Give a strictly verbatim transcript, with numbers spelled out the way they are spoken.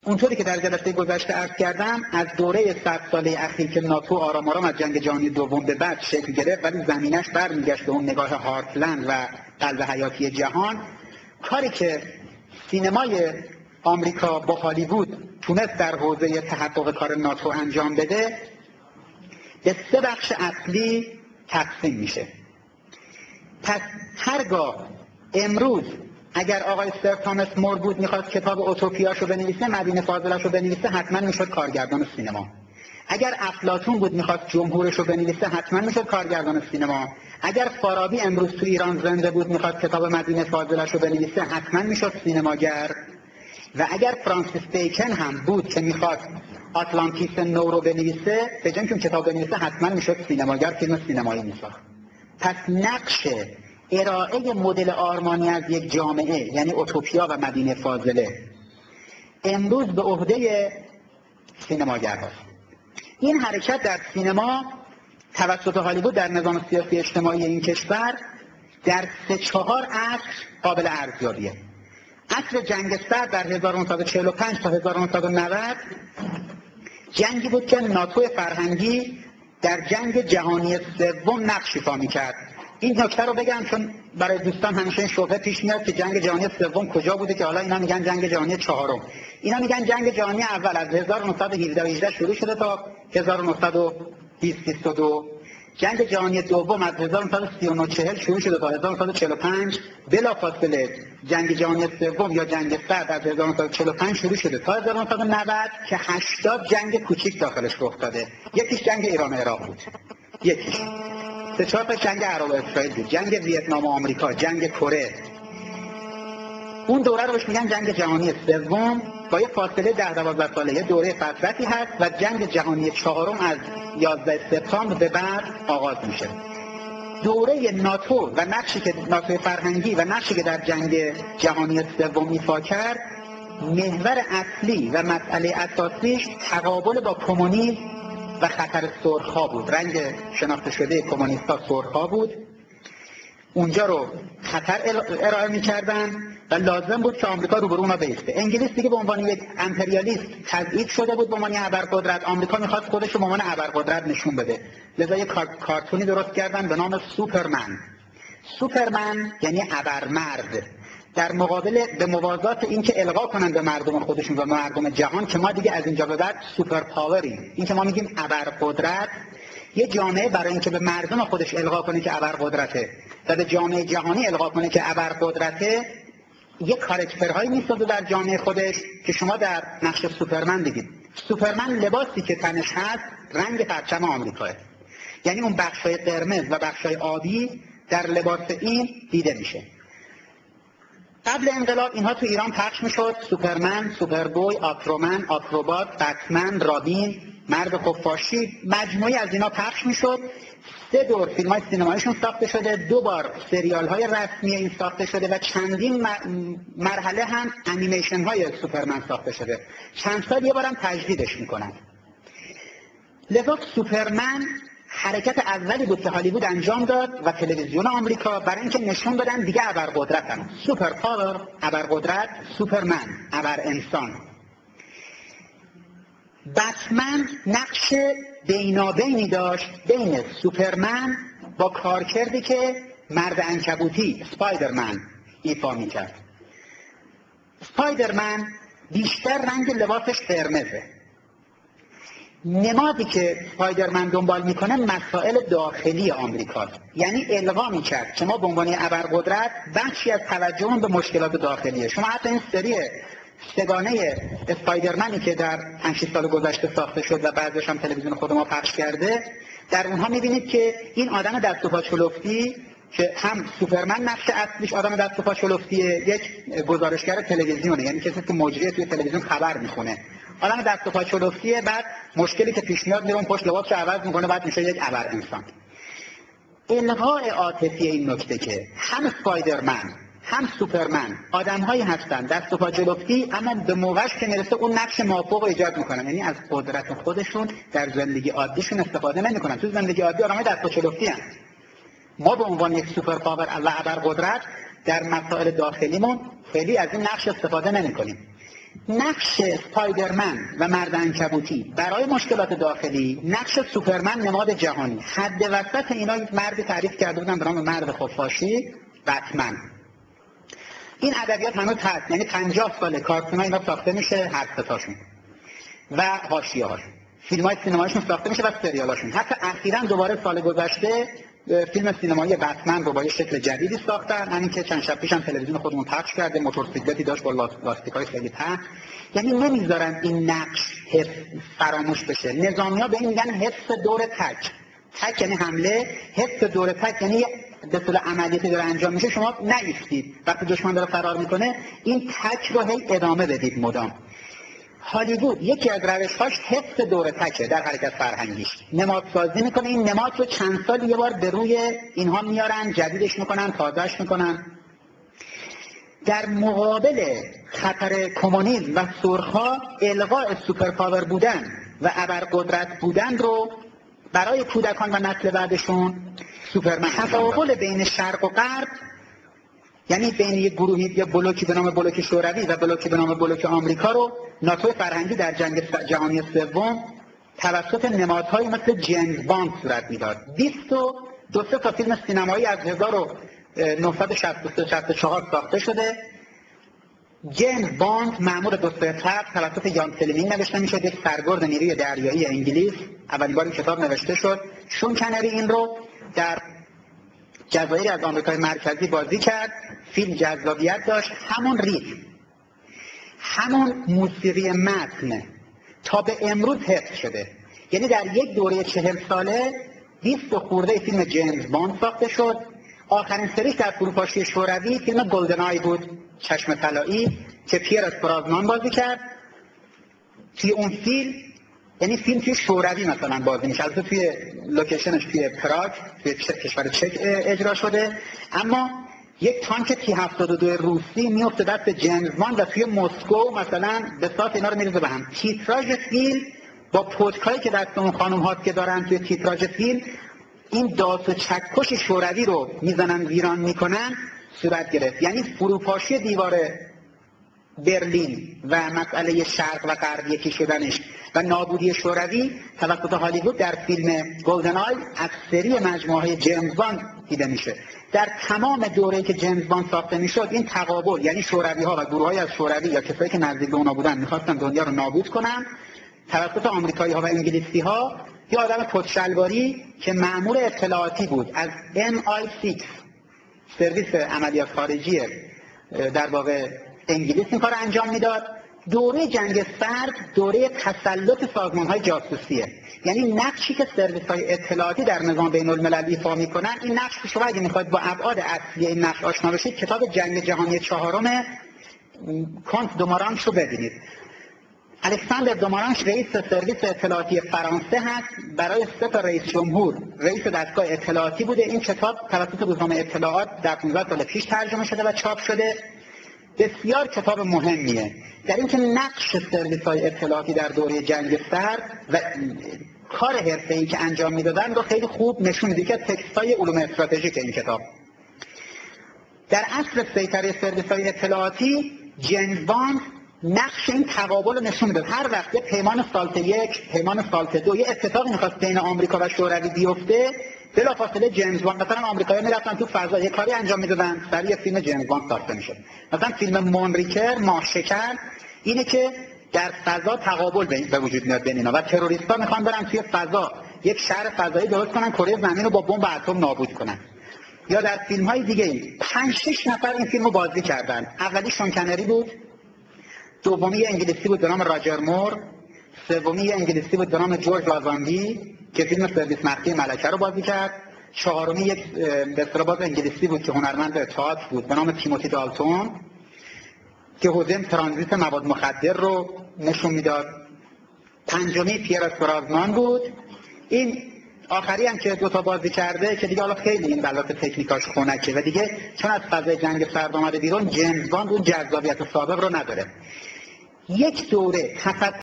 اونطوری که در جلسه گذشته عرض کردم، از دوره صد ساله اخیر که ناتو آرام آرام از جنگ جهانی دوم به بعد شکل گرفت ولی زمینش برمیگشت به اون نگاه هارتلند و قلب حیاتی جهان، کاری که سینمای آمریکا با هالیوود تونست در حوزه تحقق کار ناتو انجام بده به سه بخش اصلی تقسیم میشه. پس هرگاه امروز اگر آقای سر تامس مور بود میخواست کتاب اوتوپیاشو بنویسه، مدینه فاضله‌شو بنویسه، حتما میشد کارگردان سینما. اگر افلاطون بود میخواست جمهورشو بنویسه، حتما میشد کارگردان سینما. اگر فارابی امروز تو ایران زنده بود میخواست کتاب مدینه فاضله‌شو بنویسه، حتما میشد سینماگر. و اگر فرانسیس بیکن هم بود که میخواست آتلانتیس نو رو بنویسه، به جای اینکه کتاب بنویسه حتما میشد سینماگر، فیلم سینمایی میساخت. پس نقش ارائه مدل آرمانی از یک جامعه، یعنی اوتوپیا و مدینه فاضله، امروز به عهده سینماگرهاست. این حرکت در سینما توسط هالیوود در نظام سیاسی اجتماعی این کشور در سه چهار عصر قابل ارزیابیه. عصر جنگ سرد در هزار و نهصد و چهل و پنج تا هزار و نهصد و نود جنگی بود که ناتو فرهنگی در جنگ جهانی سوم نقش ایفا می‌کرد. این نکته رو بگم چون برای دوستان همیشه این شبهه پیش میاد که جنگ جهانی سوم کجا بوده که حالا اینا میگن جنگ جهانی چهارم. اینا میگن جنگ جهانی اول از هزار و نهصد و هفده و هجده شروع شده تا هزار و نهصد و بیست و دو. جنگ جهانی دوم از هزار و نهصد و سی و نه چهل شروع شده تا هزار و نهصد و چهل و پنج. بلافاصله جنگ جهانی سوم یا جنگ سرد از هزار و نهصد و چهل و پنج شروع شده تا هزار و نهصد و نود که هشتاد جنگ کوچیک داخلش رخ داده. یکیش جنگ ایران و عراق بود. یکیش سه چهار تا جنگ عرب و اسرائیل بود، جنگ ویتنام و آمریکا، جنگ کره. اون دوره رو بهش میگن جنگ جهانی سوم. با یه فاصله ده دوازده ساله یه دوره فترتی هست و جنگ جهانی چهارم از یازده سپتامبر به بعد آغاز میشه. دوره ناتو و نقشی که ناتو فرهنگی و نقشی که در جنگ جهانی سوم ایفا کرد، محور اصلی و مسئله اساسیش تقابل با کمونیسم و خطر سرخ‌ها بود. رنگ شناخته شده کمونیست‌ها سرخ‌ها بود. اونجا رو خطر ارائه می‌کردن و لازم بود که آمریکا روبرو اونا بیسته. انگلیس دیگه به عنوان یک امپریالیست تضعیف شده بود به عنوان ابرقدرت. آمریکا می‌خواست خودش رو به عنوان ابرقدرت نشون بده. لذا یک کارتونی درست کردن به نام سوپرمن. سوپرمن یعنی ابرمرد، در مقابل به موازات این که القا کنن به مردم خودشون و مردم جهان که ما دیگه از اینجا به بعد سوپر پاوریم. این که ما میگیم ابرقدرت، یه جامعه برای اینکه به مردم خودش القا کنه که ابرقدرته و به جامعه جهانی القا کنه که ابرقدرته، یک کاراکترهایی میسازه در جامعه خودش که شما در نقش سوپرمن دیدید. سوپرمن لباسی که تنش هست رنگ پرچم آمریکاه، یعنی اون بخشای قرمز و بخشای آبی در لباس این دیده میشه. قبل انقلاب اینها تو ایران پخش میشد: سوپرمن، سوپربوی، آکرومن، آکروبات، بتمن، رابین، مرد خفاشی، مجموعی از اینا پخش میشد. سه دور فیلم های سینماییشون ساخته شده، دو بار سریال های رسمی این ساخته شده و چندین مرحله هم انیمیشن های سوپرمن ساخته شده. چند سال یه بارم تجدیدش میکنن. لذا سوپرمن حرکت اولی بود که هالیوود انجام داد و تلویزیون آمریکا برای اینکه نشون بدن دیگه ابرقدرتن. سوپر پاور، ابرقدرت، سوپرمن، ابر انسان. بتمن نقش بینابینی داشت بین سوپرمن با کارکردی که مرد عنکبوتی اسپایدرمن ایفا میکرد. اسپایدرمن بیشتر رنگ لباسش قرمزه. نمادی که اسپایدرمن دنبال میکنه مسائل داخلی آمریکاست، یعنی القا میکرد که ما به عنوان ابرقدرت بخشی از توجهمون به مشکلات داخلیه. شما حتی این سری سگانه اسپایدرمنی که در پنج شش سال گذشته ساخته شد و بعضیش هم تلویزیون خود ما پخش کرده، در اونها میبینید که این آدم دست و پا چلفتی که هم سوپرمن نقش اصلیش آدم دست و پا چلفتیه، یک گزارشگر تلویزیونه، یعنی کسی که مجری توی تلویزیون خبر میخونه. آدم دست و پا چلفتیه، بعد مشکلی که پیش میاد میره اون پشت لباسش عوض میکنه، بعد میشه یک ابر انسان. الغاء عاطفی این نکته که هم اسپایدرمن هم سوپرمن آدم‌هایی هستن دست و پا جلفتی، اما به موقعش که میرسه اون نقش مافوق رو ایجاد میکنن، یعنی از قدرت خودشون در زندگی عادیشون استفاده نمیکنن. تو زندگی عادی آدمای دست و جلفتی هستن. ما به عنوان یک سوپر پاور و ابرقدرت در مسائل داخلیمون خیلی از این نقش استفاده نمیکنیم. نقش اسپایدرمن و مرد عنکبوتی برای مشکلات داخلی، نقش سوپرمن نماد جهانی. حد وسط اینا یک مردی تعریف کرده بودن به نام مرد خفاشی، بتمن. این ادبیات هنوز هست، یعنی پنجاه ساله کارتون ها اینا ساخته میشه، هر ستاشون و حاشیه هاشون، فیلم های سینماییشون ساخته میشه و سریالاشون. حتی اخیراً دوباره سال گذشته فیلم سینمایی بتمن رو با یه شکل جدیدی ساختن، همین که چند شب پیش هم تلویزیون خودمون پخش کرده، موتورسیکلتی داشت با لاستیکای خیلی پهن. یعنی نمیذارن این نقش حفظ فراموش بشه. نظامی‌ها به این میگن حفظ دور تک. تک یعنی حمله، حفظ دور تک یعنی به صورت عملیاتی داره انجام میشه، شما نایستید وقتی دشمن داره فرار میکنه، این تک رو هی ادامه بدید مدام. هالیوود یکی از روش‌هاش حفظ دور تکه در حرکت فرهنگیش. نمادسازی میکنه، این نماد رو چند سال یه بار به روی اینها میارن، جدیدش میکنن، تازهش میکنن. در مقابل خطر کمونیسم و سرخ‌ها الغاء سوپر پاور بودن و ابرقدرت بودن رو برای کودکان و نسل بعدشون سوپرمن. تفاوت بین شرق و غرب، یعنی بین یک گروهی، یک بلوکی به نام بلوک شوروی و بلوکی به نام بلوک آمریکا رو ناتو فرهنگی در جنگ جهانی سوم توسط نمادهایی مثل جیمز باند صورت میداد. بیست و دو تا فیلم سینمایی از هزار و نهصد و شصت و چهار ساخته شده. جیمز باند مأمور دو ستر توسط یان فلمینگ نوشته میشد، یک سرگرد نیروی دریایی انگلیس. اولین بار این کتاب نوشته شد. شون کنری این رو در جزایری از آمریکای مرکزی بازی کرد. فیلم جذابیت داشت، همون ریتم، همون موسیقی متن تا به امروز حفظ شده. یعنی در یک دوره چهل ساله بیست و خورده فیلم جیمز باند ساخته شد. آخرین سریش در فروپاشی شوروی فیلم گلدن آی بود، چشم طلایی، که پیر اسپرازمان بازی کرد. توی اون فیلم، یعنی فیلم توی شوروی مثلا بازی میشه، البته توی لوکیشنش توی پراگ، توی کشور چک اجرا شده، اما یک تانک تی هفتاد و دو روسی میفته دست جیمز باند و توی مسکو مثلا به سات اینا رو میریزه به هم. تیتراژ فیلم با پتکایی که دست اون خانم هاست که دارن توی تیتراژ فیلم این داس و چکش شوروی رو میزنن ویران میکنن صورت گرفت. یعنی فروپاشی دیوار برلین و مسئله شرق و غرب یکی شدنش و نابودی شوروی توسط هالیوود در فیلم گلدن آی از سری مجموعه جیمز باند دیده میشه. در تمام دوره‌ای که جیمز باند ساخته میشد این تقابل، یعنی شوروی ها و گروه‌های از شوروی یا کسایی که نزدیک به اونا بودن میخواستن دنیا رو نابود کنن، توسط آمریکایی ها و انگلیسی ها یه آدم کتشلواری که مأمور اطلاعاتی بود از ام آی سیکس، سرویس عملیات خارجی در واقع انگلیس، این کار انجام میداد. دوره جنگ سرد دوره تسلط سازمان‌های جاسوسیه. یعنی نقشی که سرویس‌های اطلاعاتی در نظام بین‌المللی ایفا می‌کنن، این نقش شما اگه می‌خواید با ابعاد اصلی این نقش آشنا بشید، کتاب جنگ جهانی چهارم کانت دومارانش رو ببینید. الکساندر دومارانش رئیس سرویس اطلاعاتی فرانسه هست، برای سه تا رئیس جمهور رئیس دستگاه اطلاعاتی بوده. این کتاب توسط روزنامه اطلاعات در پانزده سال پیش ترجمه شده و چاپ شده. بسیار کتاب مهمیه در اینکه نقش سرویس‌های اطلاعاتی در دوره جنگ سرد و کار حرفه‌ای که انجام میدادن رو خیلی خوب نشون میده که تکست‌های علوم استراتژیک این کتاب. در اصل سیطره سرویس‌های اطلاعاتی جیمز باند نقش این تقابل رو نشون میده. هر وقت یه پیمان سالت یک، پیمان سالت دو، یه اتفاقی می‌خواست بین آمریکا و شوروی بیفته، بلافاصله جیمز باند، مثلا آمریکایی‌ها میرفتن تو فضا یه کاری انجام میدادن، سریع یه فیلم جیمز باند ساخته میشد. مثلا فیلم مونریکر، ماه شکر، اینه که در فضا تقابل به وجود میاد بین اینا و تروریست‌ها میخوان برن توی فضا یک شهر فضایی درست کنن، کره زمین رو با بمب اتم نابود کنن. یا در فیلم‌های دیگه پنج شش نفر این فیلمو بازی کردن. اولی شون کنری بود، دومی انگلیسی بود به نام راجر مور، سومی انگلیسی بود به نام جورج لازاندی که فیلم سرویس مخفی ملکه رو بازی کرد، چهارمی یک به اصطلاح باز انگلیسی بود که هنرمند تئاتر بود به نام تیموتی دالتون که حوزه ترانزیت مواد مخدر رو نشون میداد، پنجمی پیر اسپرازمان بود. این آخری هم که دو تا بازی کرده که دیگه حالا خیلی این بلات تکنیکاش خنکه و دیگه چون از فضای جنگ سرد اومده بیرون، جیمز باند اون جذابیت سابق رو نداره. یک دوره